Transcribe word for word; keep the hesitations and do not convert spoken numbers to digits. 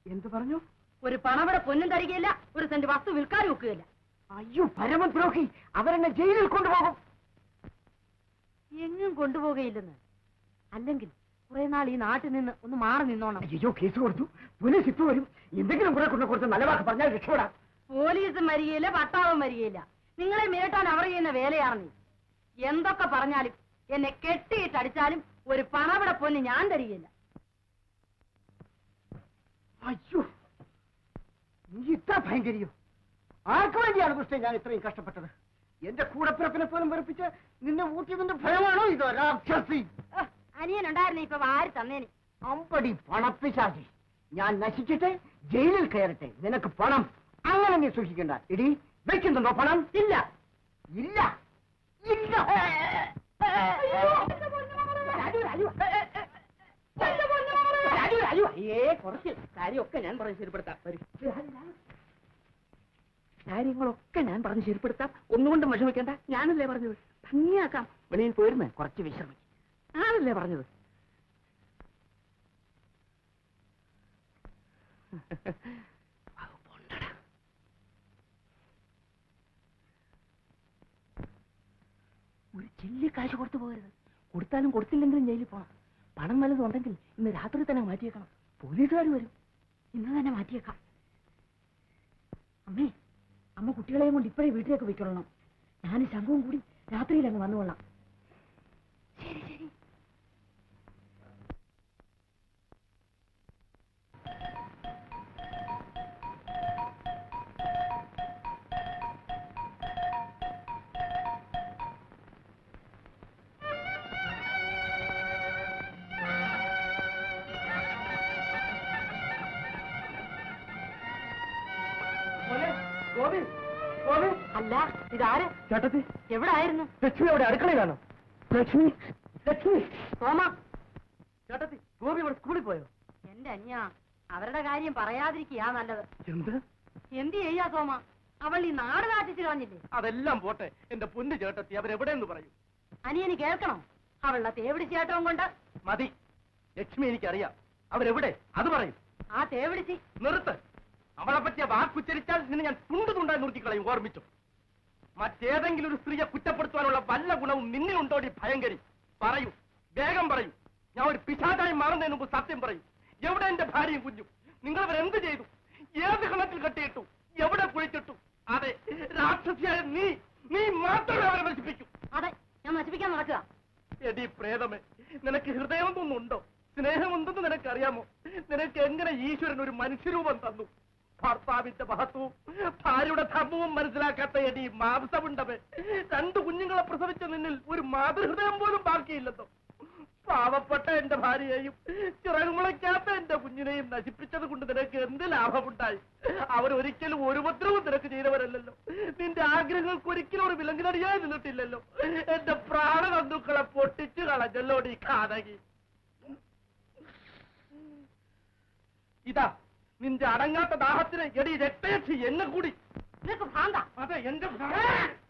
എന്ത് പറഞ്ഞു? ഒരു പണവട പൊന്നും തരികയില്ല, ഒരു സെന്റ് വസ്തു വിൽക്കാനും ഒക്കുകയില്ല. അയ്യോ പരമദ്രോഹി, അവരെന്നെ ജയിലിൽ കൊണ്ടുപോകും. എങ്ങും കൊണ്ടുപോകുകയില്ലെന്ന്. അല്ലെങ്കിൽ കുറെ നാൾ ഈ നാട്ടിൽ നിന്ന് ഒന്ന് മാറി നിന്നോണം. അയ്യോ കേസ് കൊടുത്തു, പോലീസ് ഇപ്പൊ വരും. എന്തെങ്കിലും കുറെ കൊണ്ട് കൊടുത്ത് നല്ല വാക്ക് പറഞ്ഞാൽ രക്ഷപ്പെടാം. പോലീസും വരികയില്ല, പട്ടാവും വരികയില്ല. നിങ്ങളെ മിരട്ടാൻ അവർ ചെയ്യുന്ന വേലയാണ് നീ. എന്തൊക്കെ പറഞ്ഞാലും എന്നെ കെട്ടിയിട്ടടിച്ചാലും ഒരു പണവിടെ പൊന്ന് ഞാൻ തരികയില്ല. അയ്യോ നീ ഇത്ര ഭയങ്കരിയോ? ആർക്കു വേണ്ടിയാണ് കൃഷ്ണ ഞാൻ ഇത്രയും കഷ്ടപ്പെട്ടത്? എന്റെ കൂടപ്പിറപ്പിനെ പോലും വെറുപ്പിച്ച് നിന്നെ ഊട്ടിയതിന്റെ ഭയമാണോ ഇത്? രാക്ഷസി, അനിയനുണ്ടായിരുന്നു ഇപ്പൊ വാരി തന്നേന്. അമ്പടി പണപ്പിശാചി, ഞാൻ നശിച്ചിട്ട് ജയിലിൽ കയറട്ടെ, നിനക്ക് പണം അങ്ങനെ നീ സൂക്ഷിക്കണ്ട. ഇടി വെക്കുന്നുണ്ടോ പണം? ഇല്ല ഇല്ല ഇല്ല. അയ്യേ കുറച്ച് കാര്യമൊക്കെ ഞാൻ പറഞ്ഞ് ശരിപ്പെടുത്താം. കാര്യങ്ങളൊക്കെ ഞാൻ പറഞ്ഞ് ശരിപ്പെടുത്താം. ഒന്നുകൊണ്ടും വിഷമിക്കേണ്ട. ഞാനല്ലേ പറഞ്ഞത് ഭംഗിയാക്കാം. വെളിയിൽ പോയിരുന്ന് കുറച്ച് വിശ്രമിക്കും. ഞാനല്ലേ പറഞ്ഞത്. ഒരു ചെല്ലി കാശ് കൊടുത്തു പോകരുത്. കൊടുത്താലും കൊടുത്തില്ലെങ്കിലും ജയിലിൽ പോകണം. പണം വല്ലതും ഉണ്ടെങ്കിൽ ഇന്ന് രാത്രി തന്നെ മാറ്റിയേക്കണം. പോലീസുകാർ വരും. ഇന്ന് തന്നെ മാറ്റിയേക്കാം. അമ്മേ, അമ്മ കുട്ടികളെയും കൊണ്ട് ഇപ്പോഴേ വീട്ടിലേക്ക് പോയിക്കൊള്ളണം. ഞാനും ശംഖുവും കൂടി രാത്രിയിൽ അങ്ങ് വന്നുകൊള്ളാം. ശരി ശരി. അല്ല ഇതാര്? ചേട്ടത്തി എവിടെ ആയിരുന്നു? ലക്ഷ്മി അവിടെ അടുക്കളയിലാണോ? ലക്ഷ്മി ലക്ഷ്മി സോമ, ചേട്ടത്തി ഗോപി ഇവിടെ സ്കൂളിൽ പോയോ? എന്റെ അനിയ, അവരുടെ കാര്യം പറയാതിരിക്കാ നല്ലത്. എന്ത് എന്ത് ചെയ്യാ സോമ? അവൾ ഈ നാട് കാട്ടിച്ചു കളഞ്ഞില്ലേ? അതെല്ലാം പോട്ടെ, എന്റെ പൊന്നു ചേട്ടത്തി അവരെവിടെയെന്ന് പറയൂ. അനിയന് കേൾക്കണോ? അവളുടെ തേവിടിച്ച് ചേട്ടവും കൊണ്ട്. മതി, ലക്ഷ്മി എനിക്കറിയാം. അവരെവിടെ അത് പറയും. ആ തേവിടിച്ച് നിർത്ത്. അവളെ പറ്റിയ വാക്കുച്ചരിച്ചാൽ നിന്നെ ഞാൻ തുണ്ടു തുണ്ടായി നിർത്തിക്കളയും. ഓർമ്മിച്ചു. മറ്റേതെങ്കിലും ഒരു സ്ത്രീയെ കുറ്റപ്പെടുത്തുവാനുള്ള വല്ല ഗുണവും നിന്നിലുണ്ടോടി ഭയങ്കരി? പറയൂ, വേഗം പറയൂ. ഞാൻ ഒരു പിശാചായി മാറുന്നതിന് മുമ്പ് സത്യം പറയൂ. എവിടെ എന്റെ ഭാര്യയും കുഞ്ഞും? നിങ്ങൾ അവരെന്ത് ചെയ്തു? ഏത് കണക്കിൽ കെട്ടിയിട്ടു? എവിടെ കുഴിച്ചിട്ടു? അതെ, രാക്ഷസിയായ നീ നീ മാത്രമേ അവരെ നശിപ്പിക്കൂ. അതെ, ഞാൻ നശിപ്പിക്കാൻ നടക്കുക. എടി പ്രേതമേ, നിനക്ക് ഹൃദയമൊന്നുണ്ടോ? സ്നേഹമെന്തെന്ന് നിനക്കറിയാമോ? നിനക്ക് എങ്ങനെ ഈശ്വരൻ ഒരു മനുഷ്യരൂപം തന്നു? ഭർത്താവിന്റെ മഹത്വവും ഭാര്യയുടെ ധർമ്മവും മനസ്സിലാക്കാത്ത എടി മാംസമുണ്ടവേ. രണ്ടു കുഞ്ഞുങ്ങളെ പ്രസവിച്ച നിന്നിൽ ഒരു മാതൃഹൃദയം പോലും ബാക്കിയില്ലെന്നോ? പാവപ്പെട്ട എന്റെ ഭാര്യയെയും ചിറകുമുളയ്ക്കാത്ത എന്റെ കുഞ്ഞിനെയും നശിപ്പിച്ചത് കൊണ്ട് നിനക്ക് എന്ത് ലാഭമുണ്ടായി? അവരൊരിക്കലും ഒരു ഉപദ്രവവും നിനക്ക് ചെയ്തവരല്ലല്ലോ. നിന്റെ ആഗ്രഹങ്ങൾക്ക് ഒരിക്കലും ഒരു വിലങ്ങിനടിയായി നിന്നിട്ടില്ലല്ലോ. എന്റെ പ്രാണബന്ധുക്കളെ പൊട്ടിച്ചു കളഞ്ഞല്ലോ നീ കാതകി. ഇതാ നിന്റെ അടങ്ങാത്ത ദാഹത്തിന് എടി രക്തയക്ഷി എന്നെ കൂടി. നിനക്ക് ഭ്രാന്ത? അതെ, എന്റെ